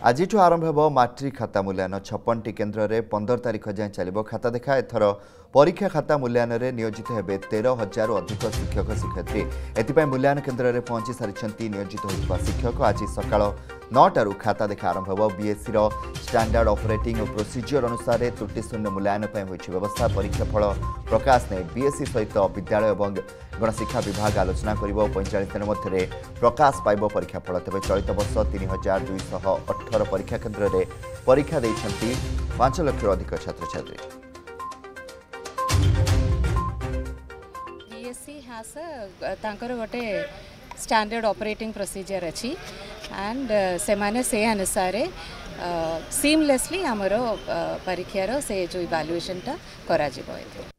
आज आरंभ हो मैट्रिक खाता मूल्यांकन 56टी केन्द्र में 15 तारीख जाए चलो खाता देखा एथर परीक्षा खाता मूल्यांकन में नियोजित हेबे 13,000 अधिक शिक्षक शिक्षयित्री एथपाई मूल्यांकन केन्द्र में पहुंची सारी नियोजित होता शिक्षक आज सका 9 खाता देखा आरंभ हो बीएससी स्टैंडर्ड ऑपरेटिंग और प्रोसीजर अनुसार त्रुटिशून्य मूल्यांकन होती व्यवस्था परीक्षा फल प्रकाश नहीं बीएससी सहित विद्यालय और गणशिक्षा विभाग आलोचना कर 45 दिन मध्य प्रकाश पाइब परीक्षा फल तेज चलित वर्ष 3,218 परीक्षा केन्द्र में परीक्षा देइछंती 5 लाख अधिक छात्र छात्री। बीएससी हैज तांकर गोटे स्टैंडर्ड ऑपरेटिंग प्रोसीजर अच्छी एंड से माने से अनुसार सीमलेसली आमर परीक्षार से जो इवैल्यूएशन टा करा जिवो।